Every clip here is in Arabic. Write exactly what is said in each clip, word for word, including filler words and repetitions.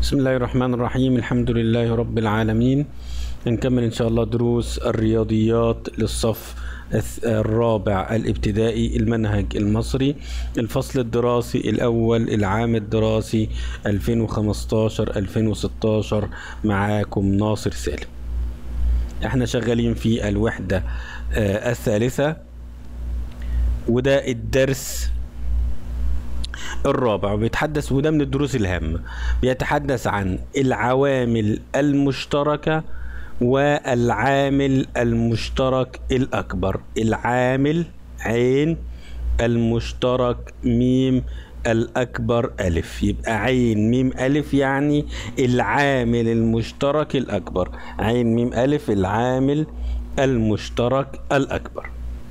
بسم الله الرحمن الرحيم. الحمد لله رب العالمين. نكمل إن شاء الله دروس الرياضيات للصف الرابع الابتدائي المنهج المصري، الفصل الدراسي الأول العام الدراسي ألفين وخمستاشر ألفين وستاشر. معاكم ناصر سالم. احنا شغالين في الوحدة آه الثالثة، وده الدرس الرابع، وبيتحدث وده من الدروس الهامة. بيتحدث عن العوامل المشتركة والعامل المشترك الأكبر. العامل عين، المشترك ميم، الأكبر ألف. يبقى عين ميم ألف يعني العامل المشترك الأكبر. عين ميم ألف العامل المشترك الأكبر.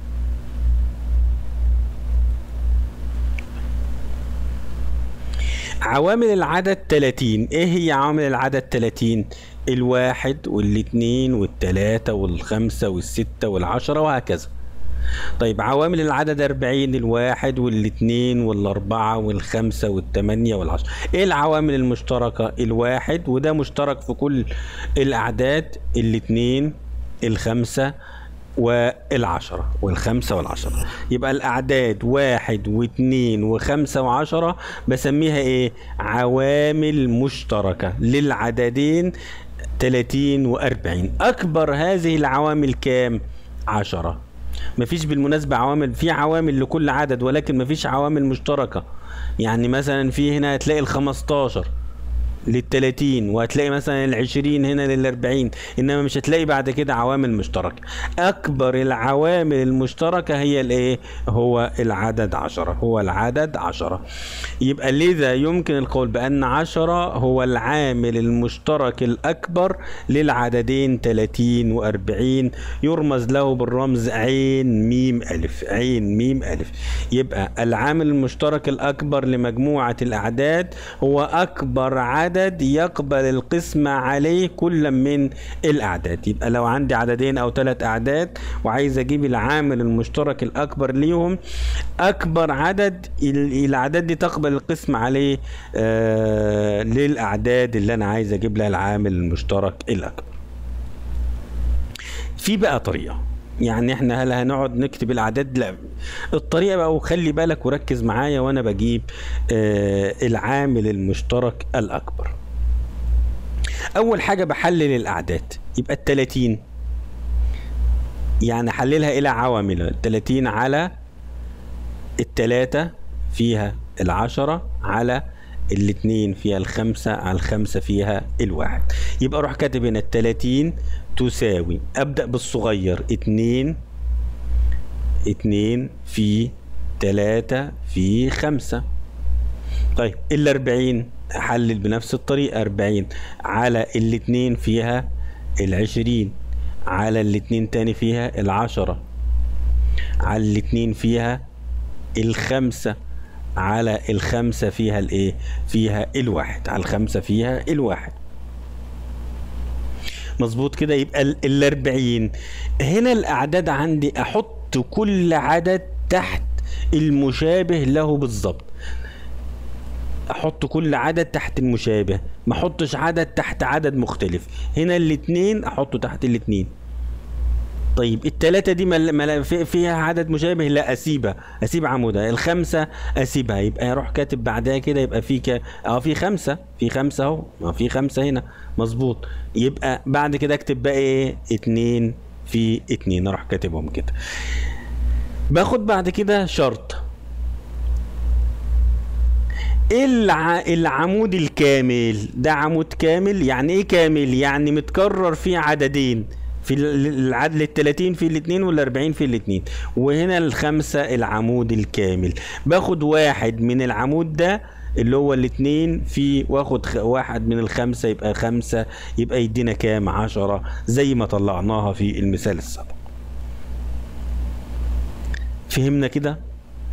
عوامل العدد تلاتين. ايه هي عوامل العدد تلاتين؟ الواحد والاتنين والتلاتة والخمسة والستة والعشرة وهكذا. طيب عوامل العدد أربعين، الواحد والاتنين والاربعة والخمسة والتمانية والعشرة. ايه العوامل المشتركة؟ الواحد، وده مشترك في كل الاعداد، الاتنين، الخمسة والعشرة والخمسة والعشرة. يبقى الأعداد واحد واثنين وخمسة وعشرة بسميها إيه؟ عوامل مشتركة للعددين تلاتين وأربعين. أكبر هذه العوامل كام؟ عشرة. مفيش بالمناسبة عوامل، في عوامل لكل عدد ولكن مفيش عوامل مشتركة. يعني مثلا في هنا هتلاقي الخمستاشر للتلاتين، وهتلاقي مثلا العشرين هنا للاربعين، انما مش هتلاقي بعد كده عوامل مشتركة. اكبر العوامل المشتركة هي الايه؟ هو العدد عشرة، هو العدد عشرة. يبقى لذا يمكن القول بان عشرة هو العامل المشترك الاكبر للعددين تلاتين واربعين، يرمز له بالرمز عين ميم الف. عين ميم الف. يبقى العامل المشترك الاكبر لمجموعة الاعداد هو اكبر عدد عدد يقبل القسمة عليه كل من الأعداد. يبقى لو عندي عددين أو ثلاث أعداد وعايز أجيب العامل المشترك الأكبر ليهم، أكبر عدد الأعداد دي تقبل القسمة عليه آه للأعداد اللي أنا عايز أجيب لها العامل المشترك الأكبر. في بقى طريقة، يعني احنا هل هنقعد نكتب الاعداد؟ لا، الطريقه بقى، وخلي بالك وركز معايا وانا بجيب آه العامل المشترك الاكبر. اول حاجه بحلل الاعداد. يبقى التلاتين يعني حللها الى عوامل. التلاتين على التلاتة فيها العشرة، على الاتنين فيها الخمسة، على الخمسة فيها الواحد. يبقى اروح كاتب هنا التلاتين تساوي، ابدأ بالصغير، اتنين اتنين في تلاتة في خمسة. طيب الاربعين احلل بنفس الطريقة، اربعين على الاتنين فيها العشرين، على الاتنين تاني فيها العشرة، على الاتنين فيها الخمسة، على الخمسة فيها الايه؟ فيها الواحد، على الخمسة فيها الواحد. مظبوط كده. يبقى الاربعين هنا الاعداد عندي احط كل عدد تحت المشابه له بالظبط. احط كل عدد تحت المشابه، ما احطش عدد تحت عدد مختلف. هنا الاتنين احطه تحت الاتنين. طيب التلاتة دي مل... فيها عدد مشابه، لا اسيبها، اسيب عمودها. الخمسة اسيبها، يبقى اروح كاتب بعدها كده، يبقى في ك... اه في خمسة، في خمسة اهو، ما في خمسة هنا. مظبوط. يبقى بعد كده اكتب بقى ايه؟ اتنين في اتنين، اروح كاتبهم كده. باخد بعد كده شرط الع... العمود الكامل. ده عمود كامل. يعني ايه كامل؟ يعني متكرر فيه عددين، في العدد التلاتين في الاتنين والاربعين في الاتنين، وهنا الخمسة العمود الكامل. باخد واحد من العمود ده اللي هو الاتنين في، واخد واحد من الخمسة يبقى خمسة، يبقى يدينا كام؟ عشرة، زي ما طلعناها في المثال السابق. فهمنا كده؟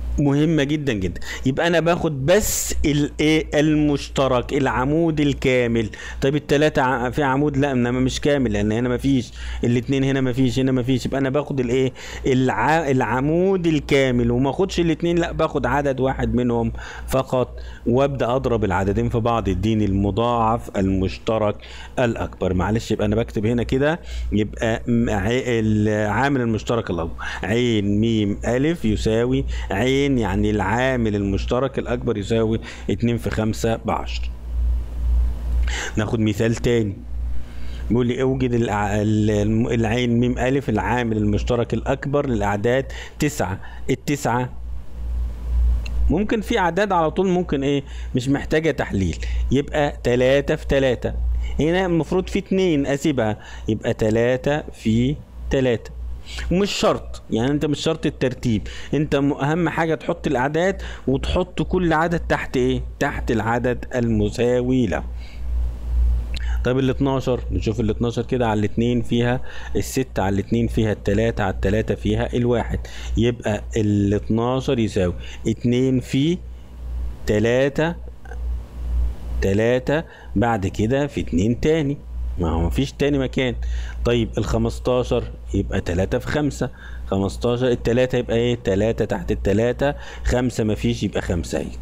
مهمة جدا جدا. يبقى انا باخد بس الايه المشترك، العمود الكامل. طيب التلاتة ع- في عمود، لا انما مش كامل لان هنا مفيش، الاتنين هنا مفيش، هنا مفيش. يبقى انا باخد الايه الع... العمود الكامل، وما اخدش الاتنين، لا باخد عدد واحد منهم فقط، وابدا اضرب العددين في بعض يديني المضاعف المشترك الاكبر. معلش يبقى انا بكتب هنا كده، يبقى م- ع- العامل المشترك الاكبر عين ميم الف يساوي عين، يعني العامل المشترك الأكبر يساوي اتنين في خمسة بعشر. ناخد مثال تاني، بيقول لي اوجد الع- ال- العين ميم ألف العامل المشترك الأكبر للأعداد تسعة. التسعة ممكن في أعداد على طول ممكن إيه مش محتاجة تحليل، يبقى تلاتة في تلاتة. هنا المفروض في اتنين أسيبها، يبقى تلاتة في تلاتة. ومش شرط، يعني انت مش شرط الترتيب، انت م- اهم حاجة تحط الاعداد وتحط كل عدد تحت ايه تحت العدد المساوي له. طيب ال اتناشر، نشوف ال اتناشر كده، على الاتنين فيها الستة، على الاتنين فيها التلاتة، على التلاتة فيها الواحد. يبقى ال اتناشر يساوي اتنين في تلاتة، تلاتة بعد كده في اتنين تاني، ما هو مفيش تاني مكان. طيب الخمستاشر يبقى تلاتة في خمسة، خمستاشر التلاتة يبقى ايه تلاتة تحت التلاتة، خمسة مفيش يبقى خمسة ايه.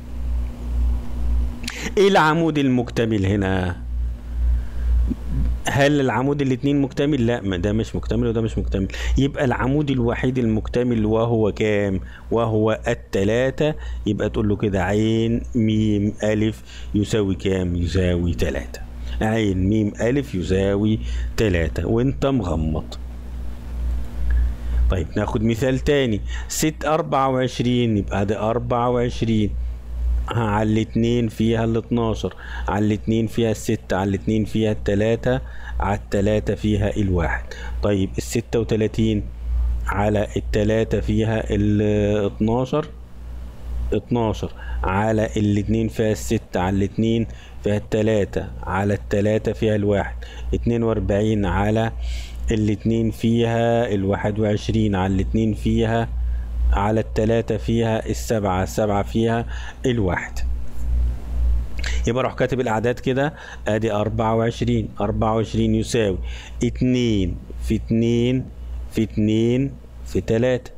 ايه العمود المكتمل هنا؟ هل العمود الاتنين مكتمل؟ لا، ما ده مش مكتمل وده مش مكتمل. يبقى العمود الوحيد المكتمل وهو كام؟ وهو التلاتة. يبقى تقول له كده عين ميم ألف يساوي كام؟ يساوي تلاتة. عين ميم ألف يساوي تلاتة وانت مغمض. طيب ناخد مثال تاني، ست أربعة وعشرين، يبقى ده أربعة وعشرين على الاتنين فيها ال اتناشر، على الاتنين فيها الستة، على الاتنين فيها التلاتة، على التلاتة فيها الواحد. طيب الستة وتلاتين على التلاتة فيها ال اتناشر، اتناشر على الاتنين فيها الستة، على الاتنين فيها التلاتة، على التلاتة فيها الواحد. اتنين واربعين على الاتنين فيها الواحد وعشرين، على الاتنين فيها، على التلاتة فيها السبعة، السبعة فيها الواحد. يبقى اروح كاتب الاعداد كده، ادي اربعة وعشرين، اربعة وعشرين يساوي اتنين في اتنين في اتنين في تلاتة.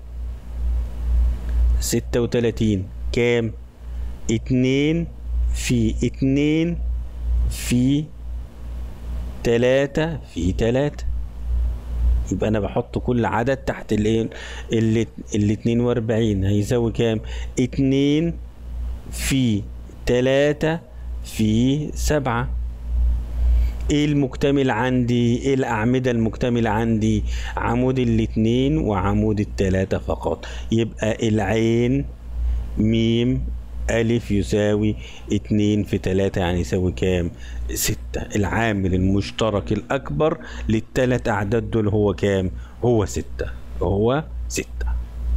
ستة وتلاتين كام؟ اتنين في اتنين في تلاتة في تلاتة. يبقى انا بحط كل عدد تحت الايه ال ال اتنين واربعين هيساوي كام؟ اتنين في تلاتة في سبعة. ايه المكتمل عندي؟ ايه الاعمدة المكتملة عندي؟ عمود الاتنين وعمود التلاتة فقط. يبقى العين ميم ألف يساوي اتنين في تلاتة، يعني يساوي كام؟ ستة. العامل المشترك الأكبر للتلات أعداد دول هو كام؟ هو ستة، هو ستة.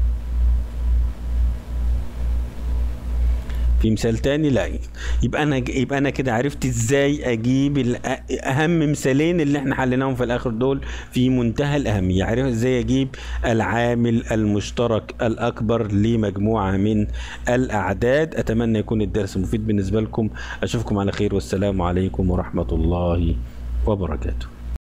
في مثال تاني؟ لا. يبقى انا يبقى انا كده عرفت ازاي اجيب الأ- اهم مثالين اللي احنا حليناهم في الاخر دول في منتهى الاهميه. عرفت ازاي اجيب العامل المشترك الاكبر لمجموعه من الاعداد. اتمنى يكون الدرس مفيد بالنسبه لكم. اشوفكم على خير، والسلام عليكم ورحمه الله وبركاته.